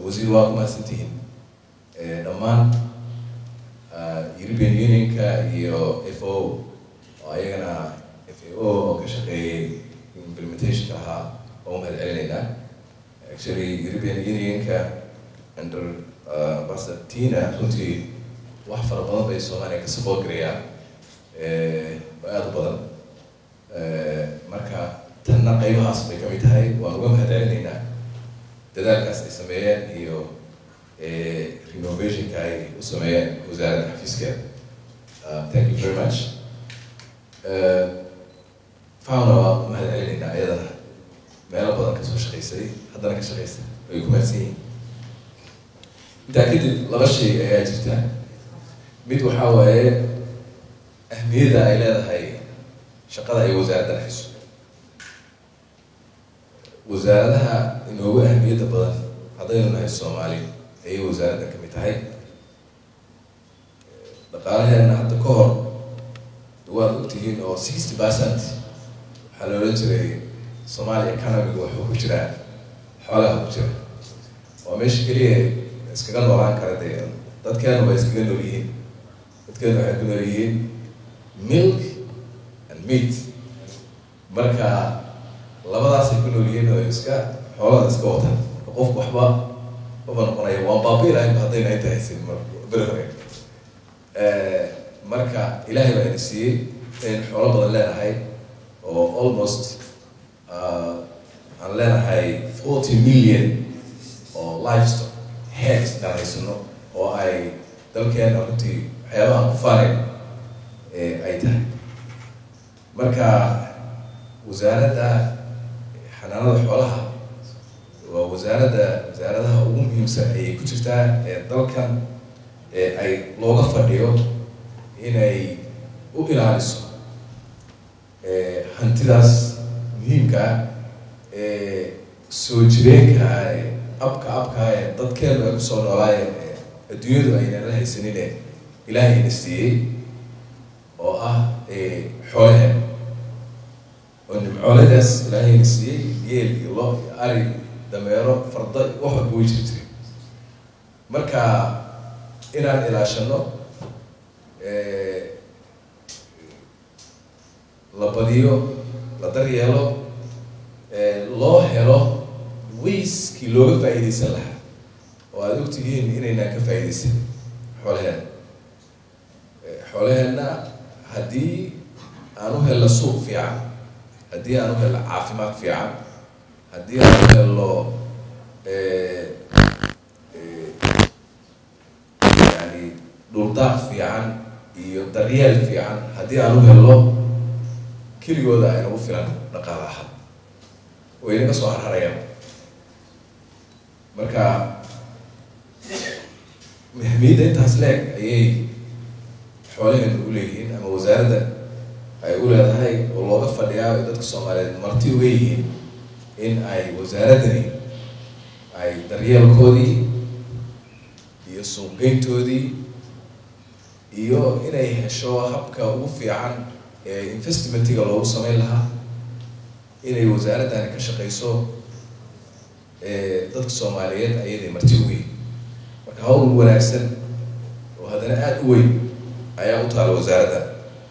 وزير واقع سنتين دمان European Union ka iyo FO ayagana FAO كشقي implementation كها هم هالعلنا actually European Union ka under بس تينا كنتي وحفر بضم بيسوماني كسبوق ريا بعد بدل مركا تنقي وحاسب كميتهاي ونقوم هالعلنا تذلك اسميان iyo renovation كاي وسميان وزارة الحفيزكا. Thank you very much. فاونا مهل علينا أيضا ما يلبضن كسو شخيصي حدنا كشخيصي ويكون مرسيين. متأكد لغشي أيها جبتها ميد وحاوة أهمية إلى هاي شقادة أي وزارة الحفيز. وزارتها إنه هو أهمية بدل هذين هاي الصومالي أي وزارة كميتهاي دقالها إن حتى كور دوار وقتين أو 60% حلول جري الصومالي كانوا بيقولوا حجرة حالها حجرة ومش كليه إسكان وران كردين تذكروا بيسكنوا ليهن تذكروا حيكونوا ليهن milk and meat مركا labadaas ay ku nool yihiin oo iska xoolaha iska wata qof waxba uma noqonayo waa baabiilahay hadayna inta haysin marka marka ilaahay baa ina siiyey in xoolo badan leenahay oo almost aan leenahay 40 million oo livestock heads aan haysano oo ay dalkeena runtii waxyaabaha ku faaneen ay tahay marka wasaaradda xanaanada xoolaha waa wasaaradaha ugu muhiimsan ay ku jirtaa dalkan ay looga fadhiyo inay u ilaaliso hantidaas muhiimka soo jireenka abka dadkeenu ay kusoo noolaayeen adduunyadu ayna la haysanine ilaahay ina siiyey oo ah xoolaha ونمعولداس إلهي نسيه جيل الله أري دميره فرض واحد بوجهتي مركا إيران إلى شنو لبديو لدريالو الله هلو ويس كيلو فايدة سلاح وهذوك تجين إننا كفايدة سل حولهنا هدي أنو هلا سوق في عام هدي أنا هلا عافيمات في عام هدي أنا هلا يعني دولداق في عام يدريال في عام هدي أنا هلا كل يوم أنا وفرنا نقال أحد وين قصوا حريم مركا مهميد أنت هسلاك أيه حوالين الأولين أما وزارة ay u leedahay oo looga fadhiyaa dadka Soomaaliyeed marti weeyeen in ay wasaaradani ay daryeelkoodii iyo suuqgeyntoodii iyo inay hesho habka ugu fiican ee investmentiga loogu sameyn lahaa inay wasaaradani ka shaqeyso dadka Soomaaliyeed ayay marti weeyeen marka hawl wanaagsan oo hadana aad u weyn ayaa u taal wasaaradda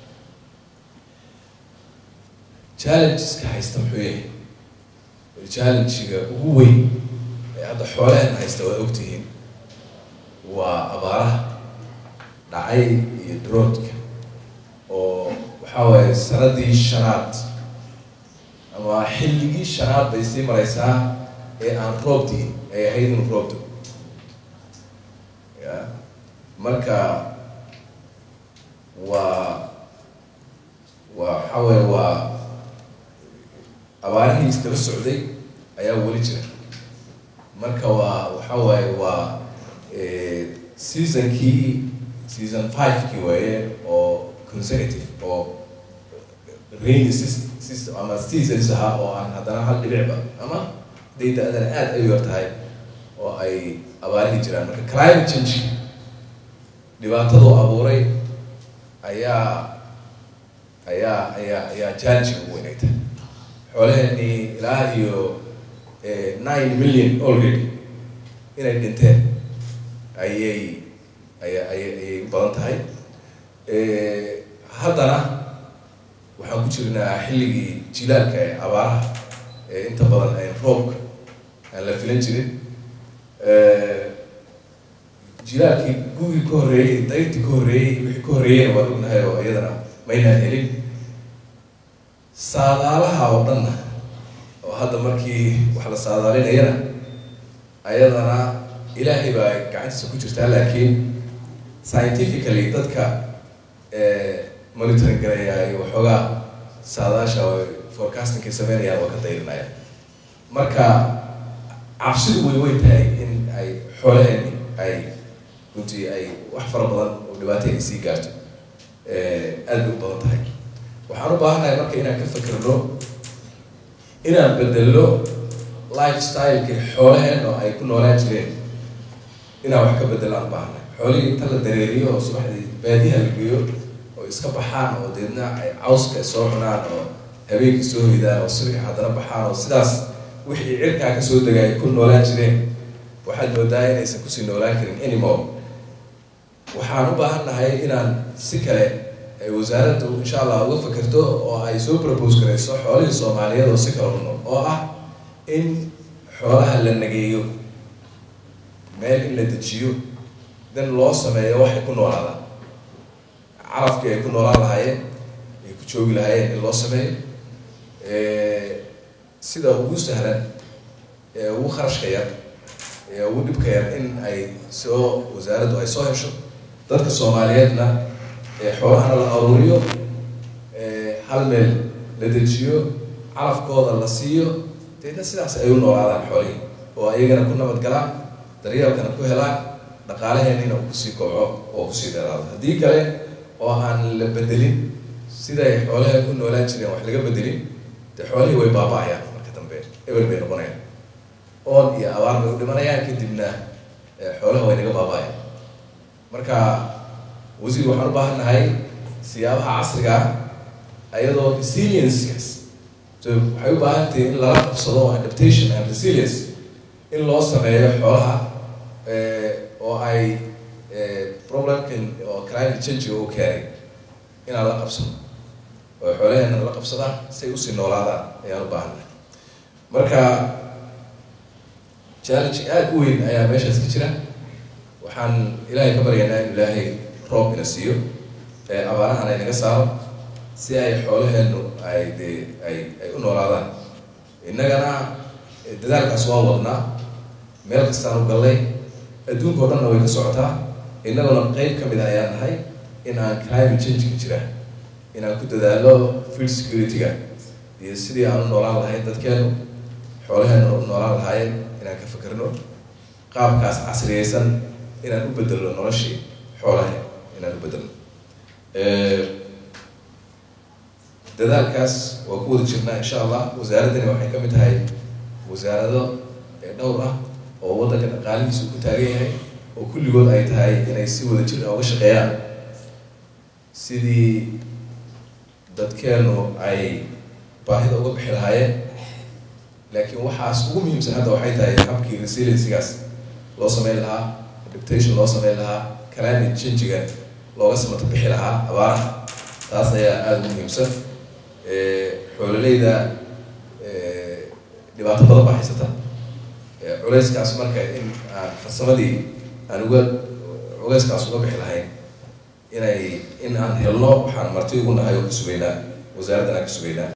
challenges ka haysta muxuu challenge-ga ugu weyn ee hadda xoolahan haysta waa ogtihiin waa abaaraha dhacay iyo drought-ka oo waxa waaye sanadii shanaad ama xilligii shanaad bay sii maraysaa ee aan roobtii ay ahayd inuu roobto marka waxa waaye waa abaarihii iskala socday ayaa weli jira marka waxa waaye waa season 5kii waaye oo consecutive oo rainy season ama seasons aha oo aan haddana hal dhibicba ama dayda adana aad ay yartahay oo ay abaarihii jiraan marka climate change dhibaatadu abuuray ayaa challenge ugu weynayta xoolahani ilaa iyo 9 million already inay dhinteen ayay badan tahay. haddana waxaan ku jirnaa xilligii jilaalka ee abaaraha inta badan ay roobka aan la filan jirin. jilaalkii gugii ka horreeyey, dayrtii ka horreeyey, wixii ka horreeyeyna waan ognahay oo iyadana maynaan helin. saadaalaha oo dhanna oo hadda markii wax la saadaalinayana ayadana ilaahay baa gacantiisa ku jirtaa, laakiin scientifically dadka monitoring garaya iyo waxoogaa saadaasha forecastingkay sameynayaan waa ka dayrinaya. marka cabsidu way tahay in ay xoolaheeni ay runtii ay wax fara badan oo dhibaato ay sii gaarto, aad bay u badan tahay. waxaan u baahannahay marka inaan ka fikirno inaan bedello lifestyle-kii xoolaheen oo ay ku noolaan jireen, inaan wax ka bedelaan u baahannahay. xoolihii inta la dareeriyo oo subaxdii baadiyaha la geeyo oo iska baxaan oo deedna ay cawska soo cunaan oo habeenkii soo hoydaan oo subaxii haddana baxaan oo sidaas wixii cirkaa ka soo degay ay ku noolaan jireen, waxaad moodaa inaysan kusii noolaan karin anymore. waxaan u baahannahay inaan si kale ay wasaaraddu insha allah uga fikirto oo ay soo propose garayso xoolihii Soomaaliyeed oo si kale u nool, oo ah in xoolaha la nageeyo, meel in la dejiyo, dan loo sameeyo waxay ku noolaadaan, carafkii ay ku noolaan lahaayeen, ay ku joogi lahaayeen in loo sameeyo sida ugu sahlan ugu kharashka yar ugu dhibka yar in ay wasaaraddu ay soo hesho. dadka Soomaaliyeedna xoolahana la aruuriyo, hal meel la dejiyo, carafkooda la siiyo, deedna sidaas ay u noolaadaan xoolihii oo ayagana ku nabad galaan, daryeelkana ku helaan, dhaqaalaheenina uu kusii koco oo kusii dheeraado. haddii kale oo aan la bedelin siday xoolaheen ku noolaan jireen wax laga bedelin, dee xoolihii way baaba'ayaan, marka dambe eber bay noqonayaan, oon iyo abaar bay u dhimanayaan, kadibna xoolaha way naga baaba'ayaan. marka wasiir waxaan u baahannahay siyaabaha casriga ah ayadoo resilience-kaas waxay u baahan tahay in lala qabsado adaptation and resilience in loo sameeyo xoolaha oo ay problemkan oo climate change uu keenay inaan la qabsano oo xoolaheena la qabsadaan say usii noolaadaan ayaan u baahannahay. marka challenge aad u weyn ayaa meeshaas ka jira. waxaan ilaahay ka baryaynaa in ilaahay roob ina siiyo, abaarahan ay naga saaro, si ay xoolaheenu ay u noolaadaan. innagana dadaalkaas waan wadnaa, meel kastaan u gallay, adduunka oo dhanna way ka socotaa. innaguna qeyb ka mid ayaan nahay in aan climate change-ka jira inaan ku dadaalo food security-ga iyo sidii aan u noolaan lahayn dadkeenu, xoolaheenu u noolaan lahaayeen inaan ka fikirno qaabkaas casriyeysan inaan u bedelno noloshii xoolaha, inaan u bedelno. dadaalkaas waa ku wada jirnaa insha allah. wasaaraddani waxay ka mid tahay wasaarado dhowr ah oo waddanka dhaqaalihiisa ku taagan yahay, oo kulligood ay tahay inay si wada jir uga shaqeeyaan sidii dadkeenu ay baahida uga bixi lahaayeen. laakiin waxaas ugu muhiimsan hadda waxay tahay habkii resilience-gaas loo sameyn lahaa, adaptation loo sameyn lahaa, climate change-ga looga samata bixi lahaa abaaraha. taas ayaa aada u muhiimsan. xoololeyda dhibaato badan baa haysata. culeyskaas marka in aan farsamadii aan culeyskaas uga bixi lahayn in aan helno, waxaan marti ugu nahay oo ka sugaynaa, wasaaraddan aan ka sugaynaa.